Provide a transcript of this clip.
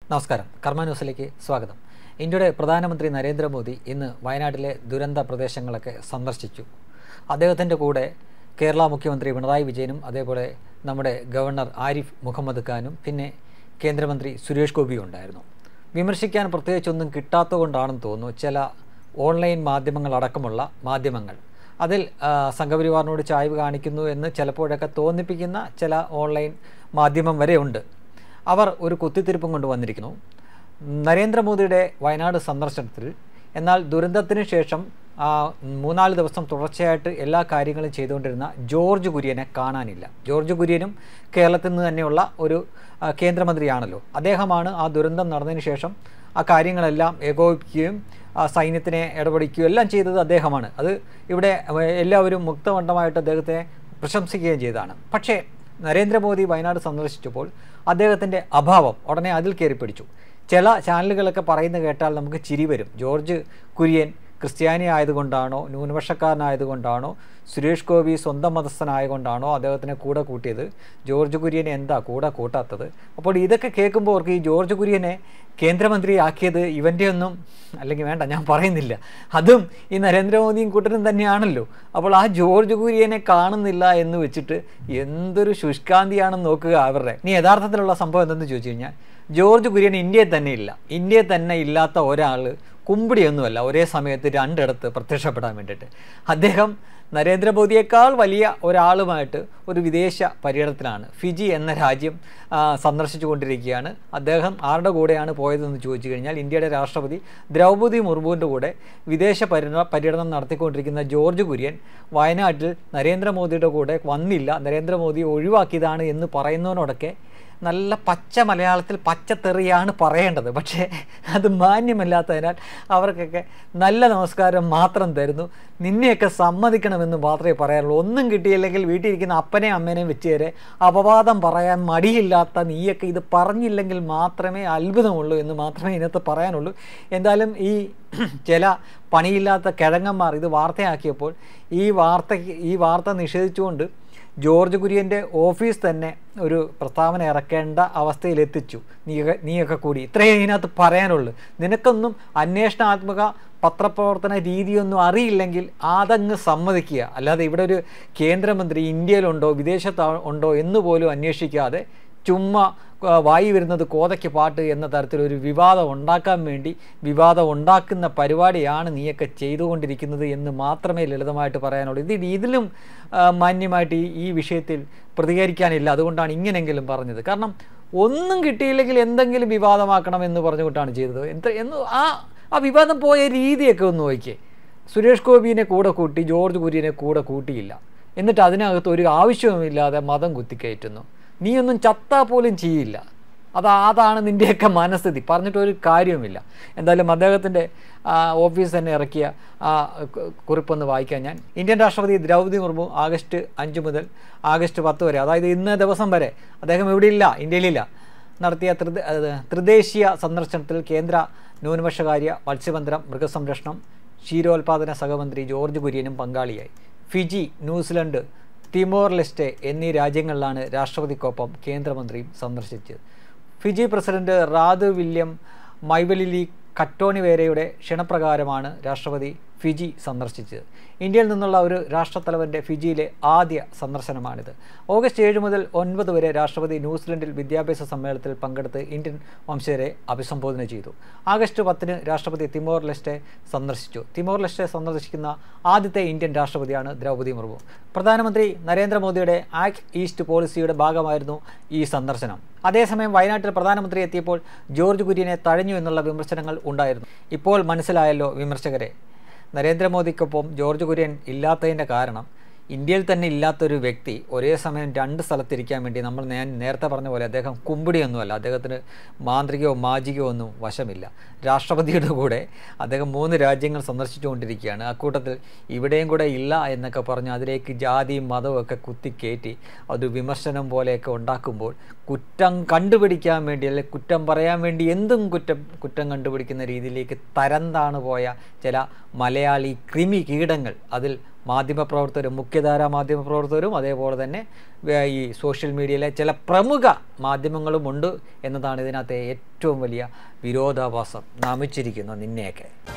നമസ്കാരം. കർമ്മ ന്യൂസിലേക്ക് സ്വാഗതം. ഇന്ത്യയുടെ പ്രധാനമന്ത്രി നരേന്ദ്രമോദി ഇന്ന് വയനാട്ടിലെ ദുരന്ത പ്രദേശങ്ങളൊക്കെ സന്ദർശിച്ചു. അദ്ദേഹത്തിൻ്റെ കൂടെ കേരള മുഖ്യമന്ത്രി പിണറായി വിജയനും അതേപോലെ നമ്മുടെ ഗവർണർ ആരിഫ് മുഹമ്മദ് ഖാനും പിന്നെ കേന്ദ്രമന്ത്രി സുരേഷ് ഗോപിയും ഉണ്ടായിരുന്നു. വിമർശിക്കാൻ പ്രത്യേകിച്ചൊന്നും കിട്ടാത്തതുകൊണ്ടാണെന്ന് തോന്നുന്നു ചില ഓൺലൈൻ മാധ്യമങ്ങളടക്കമുള്ള മാധ്യമങ്ങൾ അതിൽ സംഘപരിവാറിനോട് ചായ്വ് കാണിക്കുന്നു എന്ന് ചിലപ്പോഴൊക്കെ തോന്നിപ്പിക്കുന്ന ചില ഓൺലൈൻ മാധ്യമം വരെ ഉണ്ട്. അവർ ഒരു കുത്തിത്തിരിപ്പും കൊണ്ടുവന്നിരിക്കുന്നു. നരേന്ദ്രമോദിയുടെ വയനാട് സന്ദർശനത്തിൽ എന്നാൽ ദുരന്തത്തിന് ശേഷം 3-4 ദിവസം തുടർച്ചയായിട്ട് എല്ലാ കാര്യങ്ങളും ചെയ്തുകൊണ്ടിരുന്ന ജോർജ് കുര്യനെ കാണാനില്ല. ജോർജ് കുര്യനും കേരളത്തിൽ നിന്ന് തന്നെയുള്ള ഒരു കേന്ദ്രമന്ത്രിയാണല്ലോ. അദ്ദേഹമാണ് ആ ദുരന്തം നടന്നതിന് ശേഷം ആ കാര്യങ്ങളെല്ലാം ഏകോപിപ്പിക്കുകയും സൈന്യത്തിനെ ഇടപെടിക്കുകയും എല്ലാം ചെയ്തത് അദ്ദേഹമാണ്. അത് ഇവിടെ എല്ലാവരും മുക്തമണ്ഡമായിട്ട് അദ്ദേഹത്തെ പ്രശംസിക്കുകയും ചെയ്തതാണ്. പക്ഷേ നരേന്ദ്രമോദി വയനാട് സന്ദർശിച്ചപ്പോൾ അദ്ദേഹത്തിൻ്റെ അഭാവം ഉടനെ അതിൽ കയറി പിടിച്ചു. ചില ചാനലുകളൊക്കെ പറയുന്നത് കേട്ടാൽ നമുക്ക് ചിരി വരും. ജോർജ് കുര്യൻ ക്രിസ്ത്യാനി ആയതുകൊണ്ടാണോ, ന്യൂനപക്ഷക്കാരനായതുകൊണ്ടാണോ, സുരേഷ് ഗോപി സ്വന്തം മതസ്ഥനായതുകൊണ്ടാണോ അദ്ദേഹത്തിനെ കൂടെ കൂട്ടിയത്, ജോർജ് കുര്യനെ എന്താ കൂടെ കൂട്ടാത്തത്? അപ്പോൾ ഇതൊക്കെ കേൾക്കുമ്പോൾ അവർക്ക് ഈ ജോർജ് കുര്യനെ കേന്ദ്രമന്ത്രിയാക്കിയത് ഇവൻ്റെ ഒന്നും അല്ലെങ്കിൽ വേണ്ട, ഞാൻ പറയുന്നില്ല, അതും ഈ നരേന്ദ്രമോദിയും കൂട്ടരും തന്നെയാണല്ലോ. അപ്പോൾ ആ ജോർജ് കുര്യനെ കാണുന്നില്ല എന്ന് വെച്ചിട്ട് എന്തൊരു ശുഷ്കാന്തിയാണെന്ന് നോക്കുക അവരുടെ. ഇനി യഥാർത്ഥത്തിലുള്ള സംഭവം എന്തെന്ന് ചോദിച്ചു കഴിഞ്ഞാൽ, ജോർജ് കുര്യൻ ഇന്ത്യയിൽ തന്നെ ഇല്ല. ഇന്ത്യയിൽ തന്നെ ഇല്ലാത്ത ഒരാൾ കുമ്പിടിയൊന്നുമല്ല ഒരേ സമയത്ത് രണ്ടിടത്ത് പ്രത്യക്ഷപ്പെടാൻ വേണ്ടിയിട്ട്. അദ്ദേഹം നരേന്ദ്രമോദിയേക്കാൾ വലിയ ഒരാളുമായിട്ട് ഒരു വിദേശ പര്യടനത്തിലാണ്. ഫിജി എന്ന രാജ്യം സന്ദർശിച്ചു കൊണ്ടിരിക്കുകയാണ്. അദ്ദേഹം ആരുടെ കൂടെയാണ് പോയതെന്ന് ചോദിച്ചു കഴിഞ്ഞാൽ, ഇന്ത്യയുടെ രാഷ്ട്രപതി ദ്രൗപദി മുർമുവിൻ്റെ കൂടെ വിദേശ പര്യടനം നടത്തിക്കൊണ്ടിരിക്കുന്ന ജോർജ് കുര്യൻ വയനാട്ടിൽ നരേന്ദ്രമോദിയുടെ കൂടെ വന്നില്ല, നരേന്ദ്രമോദി ഒഴിവാക്കിയതാണ് എന്ന് പറയുന്നതിനോടൊക്കെ നല്ല പച്ച മലയാളത്തിൽ പച്ചത്തെറിയാണ് പറയേണ്ടത്. പക്ഷേ അത് മാന്യമല്ലാത്തതിനാൽ അവർക്കൊക്കെ നല്ല നമസ്കാരം മാത്രം തരുന്നു. നിന്നെയൊക്കെ സമ്മതിക്കണമെന്ന് മാത്രമേ പറയാറുള്ളൂ. ഒന്നും കിട്ടിയില്ലെങ്കിൽ വീട്ടിലിരിക്കുന്ന അപ്പനെയും അമ്മേനെയും വെച്ച് തരെ അപവാദം പറയാൻ മടിയില്ലാത്ത നീയൊക്കെ ഇത് പറഞ്ഞില്ലെങ്കിൽ മാത്രമേ അത്ഭുതമുള്ളൂ എന്ന് മാത്രമേ ഇതിനകത്ത് പറയാനുള്ളൂ. എന്തായാലും ഈ ചില പണിയില്ലാത്ത കിഴങ്ങന്മാർ ഇത് വാർത്തയാക്കിയപ്പോൾ ഈ വാർത്ത നിഷേധിച്ചുകൊണ്ട് ജോർജ് കുര്യൻ്റെ ഓഫീസ് തന്നെ ഒരു പ്രസ്താവന ഇറക്കേണ്ട അവസ്ഥയിലെത്തിച്ചു. നീയൊക്കെ കൂടി ഇത്രയേ ഇതിനകത്ത് പറയാനുള്ളൂ. നിനക്കൊന്നും അന്വേഷണാത്മക പത്രപ്രവർത്തന രീതിയൊന്നും അറിയില്ലെങ്കിൽ അതങ്ങ് സമ്മതിക്കുക. അല്ലാതെ ഇവിടെ ഒരു കേന്ദ്രമന്ത്രി ഇന്ത്യയിലുണ്ടോ വിദേശത്ത് ഉണ്ടോ എന്ന് പോലും അന്വേഷിക്കാതെ ചുമ്മാ വായി വരുന്നത് കോതയ്ക്ക് പാട്ട് എന്ന തരത്തിലൊരു വിവാദം ഉണ്ടാക്കാൻ വേണ്ടി വിവാദം ഉണ്ടാക്കുന്ന പരിപാടിയാണ് നീയൊക്കെ ചെയ്തുകൊണ്ടിരിക്കുന്നത് എന്ന് മാത്രമേ ലളിതമായിട്ട് പറയാനുള്ളൂ. ഇതിലും മാന്യമായിട്ട് ഈ വിഷയത്തിൽ പ്രതികരിക്കാനില്ല. അതുകൊണ്ടാണ് ഇങ്ങനെങ്കിലും പറഞ്ഞത്. കാരണം ഒന്നും കിട്ടിയില്ലെങ്കിൽ എന്തെങ്കിലും വിവാദമാക്കണം എന്ന് പറഞ്ഞുകൊണ്ടാണ് ചെയ്തത്. ആ വിവാദം പോയ രീതിയൊക്കെ ഒന്ന് നോക്കിയേ. സുരേഷ് ഗോപിനെ കൂടെ കൂട്ടി, ജോർജ് കുര്യനെ കൂടെ കൂട്ടിയില്ല. എന്നിട്ട് അതിനകത്ത് ഒരു ആവശ്യവുമില്ലാതെ മതം കുത്തിക്കയറ്റുന്നു. നീയൊന്നും ചത്താൽ പോലും ചെയ്യില്ല. അതാണ് നിൻ്റെയൊക്കെ മനസ്ഥിതി. പറഞ്ഞിട്ടൊരു കാര്യവുമില്ല. എന്തായാലും അദ്ദേഹത്തിൻ്റെ ഓഫീസ് തന്നെ ഇറക്കിയ കുറിപ്പൊന്ന് വായിക്കാൻ ഞാൻ. ഇന്ത്യൻ രാഷ്ട്രപതി ദ്രൗപദി മുർമു ആഗസ്റ്റ് 5 മുതൽ ആഗസ്റ്റ് 10 വരെ, അതായത് ഇന്ന ദിവസം വരെ അദ്ദേഹം ഇവിടെയില്ല, ഇന്ത്യയിലില്ല, നടത്തിയ ത്രിദേശീയ സന്ദർശനത്തിൽ കേന്ദ്ര ന്യൂനപക്ഷകാര്യ, മത്സ്യബന്ധനം, മൃഗസംരക്ഷണം, ക്ഷീരോത്പാദന സഹമന്ത്രി ജോർജ് കുര്യനും പങ്കാളിയായി. ഫിജി, ന്യൂസിലൻഡ്, തിമോർ ലെസ്റ്റെ എന്നീ രാജ്യങ്ങളിലാണ് രാഷ്ട്രപതിക്കൊപ്പം കേന്ദ്രമന്ത്രിയും സന്ദർശിച്ചത്. ഫിജി പ്രസിഡന്റ് റാദ് വില്യം മൈവലിലി കറ്റോണിവേരയുടെ ക്ഷണപ്രകാരമാണ് രാഷ്ട്രപതി ഫിജി സന്ദർശിച്ചത്. ഇന്ത്യയിൽ നിന്നുള്ള ഒരു രാഷ്ട്രത്തലവൻ്റെ ഫിജിയിലെ ആദ്യ സന്ദർശനമാണിത്. ഓഗസ്റ്റ് 7 മുതൽ 9 വരെ രാഷ്ട്രപതി ന്യൂസിലൻഡിൽ വിദ്യാഭ്യാസ സമ്മേളനത്തിൽ പങ്കെടുത്ത് ഇന്ത്യൻ വംശജരെ അഭിസംബോധന ചെയ്തു. ആഗസ്റ്റ് 10 രാഷ്ട്രപതി തിമോർ ലെസ്റ്റെ സന്ദർശിച്ചു. തിമോർ ലെസ്റ്റെ സന്ദർശിക്കുന്ന ആദ്യത്തെ ഇന്ത്യൻ രാഷ്ട്രപതിയാണ് ദ്രൗപദി മുർമു. പ്രധാനമന്ത്രി നരേന്ദ്രമോദിയുടെ ആക്ട് ഈസ്റ്റ് പോളിസിയുടെ ഭാഗമായിരുന്നു ഈ സന്ദർശനം. അതേസമയം വയനാട്ടിൽ പ്രധാനമന്ത്രി എത്തിയപ്പോൾ ജോർജ് കുര്യനെ തഴഞ്ഞു എന്നുള്ള വിമർശനങ്ങൾ ഉണ്ടായിരുന്നു. ഇപ്പോൾ മനസ്സിലായല്ലോ വിമർശകരെ. നരേന്ദ്രമോദിക്കൊപ്പം ജോർജ് കുര്യൻ ഇല്ലാത്തതിൻ്റെ കാരണം, ഇന്ത്യയിൽ തന്നെ ഇല്ലാത്തൊരു വ്യക്തി ഒരേ സമയം 2 സ്ഥലത്തിരിക്കാൻ വേണ്ടി ഞാൻ നേരത്തെ പറഞ്ഞ പോലെ അദ്ദേഹം കുമ്പിടിയൊന്നുമല്ല, അദ്ദേഹത്തിന് മാന്ത്രികയോ മാജികയോ ഒന്നും വശമില്ല. രാഷ്ട്രപതിയുടെ കൂടെ അദ്ദേഹം 3 രാജ്യങ്ങൾ സന്ദർശിച്ചുകൊണ്ടിരിക്കുകയാണ്. അക്കൂട്ടത്തിൽ ഇവിടെയും കൂടെ ഇല്ല എന്നൊക്കെ പറഞ്ഞ് അതിലേക്ക് ജാതിയും മതവും ഒക്കെ കുത്തിക്കയറ്റി അത് വിമർശനം പോലെയൊക്കെ ഉണ്ടാക്കുമ്പോൾ കുറ്റം കണ്ടുപിടിക്കാൻ വേണ്ടി അല്ലെങ്കിൽ കുറ്റം പറയാൻ വേണ്ടി എന്തും കുറ്റം കണ്ടുപിടിക്കുന്ന രീതിയിലേക്ക് തരംതാണു പോയ ചില മലയാളി കൃമി കീടങ്ങൾ അതിൽ മാധ്യമപ്രവർത്തകരും മുഖ്യധാരാ മാധ്യമപ്രവർത്തകരും അതേപോലെ തന്നെ ഈ സോഷ്യൽ മീഡിയയിലെ ചില പ്രമുഖ മാധ്യമങ്ങളുമുണ്ട് എന്നതാണ് ഇതിനകത്തെ ഏറ്റവും വലിയ വിരോധാഭാസം. നമിച്ചിരിക്കുന്നു നിന്നെയൊക്കെ.